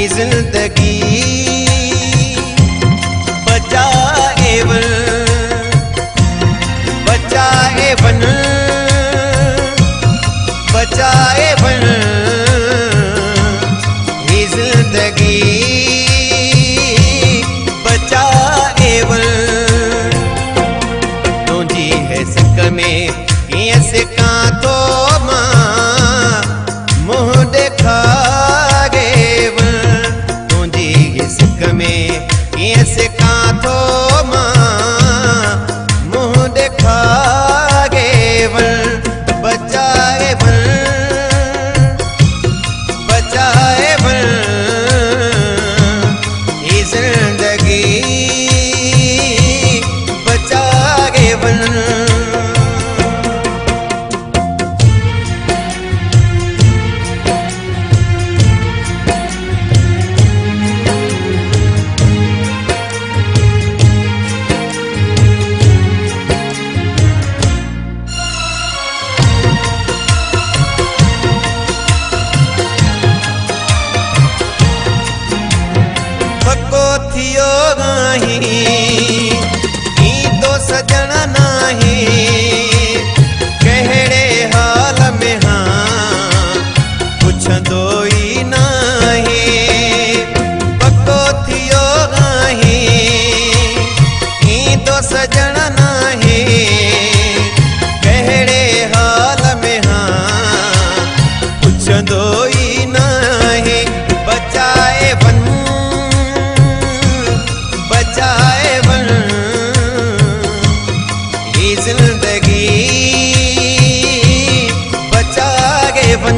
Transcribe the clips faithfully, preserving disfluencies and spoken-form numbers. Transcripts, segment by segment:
ही जिंदगी बचाए वन बचाए वन बचाए वन ही जिंदगी बचाए वन तुझी है सिक में कीअं सिकां तो मां मुंह देखा में कीअं सिकां तो मां मुंह देखा गे वन बचाए वन बचाए वन ही जिंदगी बचाए वन थियो नाही तो सजण नाही कहिड़े हाल में हाँ पुछंदो ई नाही पको थियो नाही तो सजण नाही कहिड़े हाल में हाँ पुछंदो ई नाही बचाए वन बचाए वन ही जिंदगी बचाए वन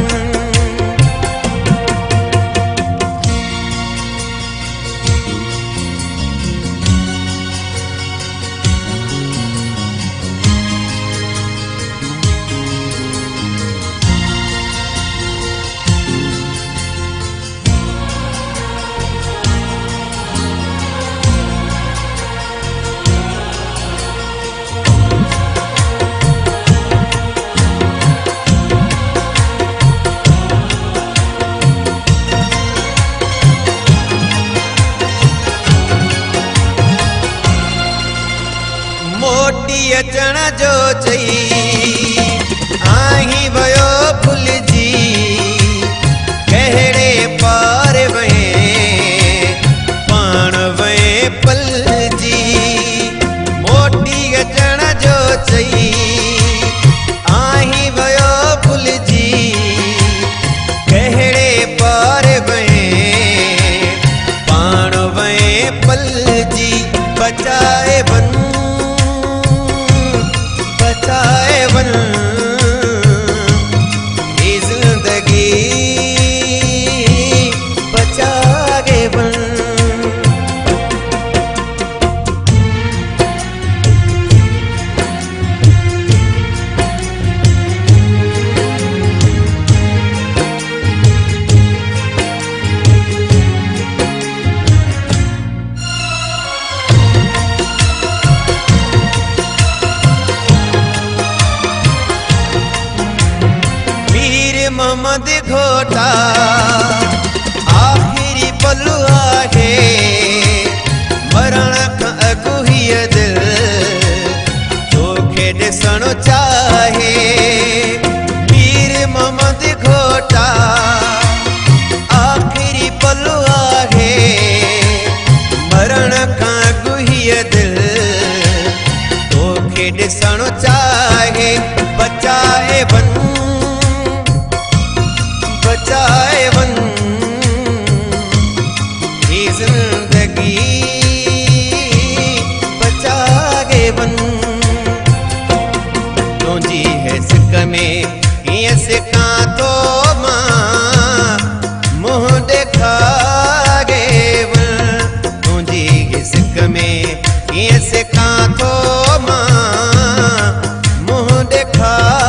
मोटी अचण जो चई आही वयो भुलजी कहिड़े पार वए पाण वए पलजी मोटी अचण जो चई आही वयो भुलजी कहिड़े पार वए पाण वए पलजी बचाए वन बचाए वन ही जिंदगी बचाए वन मोहम्मद घोटा आखिरी पलू आहे मरण खां अॻु हीअ दिल तोखे ॾिसणु चाहे पीर मोहम्मद घोटा आखिरी पलू आहे मरण खां अॻु हीअ दिल तोखे ॾिसणु चाहे बचाए वन बचाए वन ही जिंदगी बचाए वन तुझी है सिक में कीअं सिकां तो मां मुंह देखा गे वन तुझी है सिक में कीअं सिकां तो मां मुंह देखा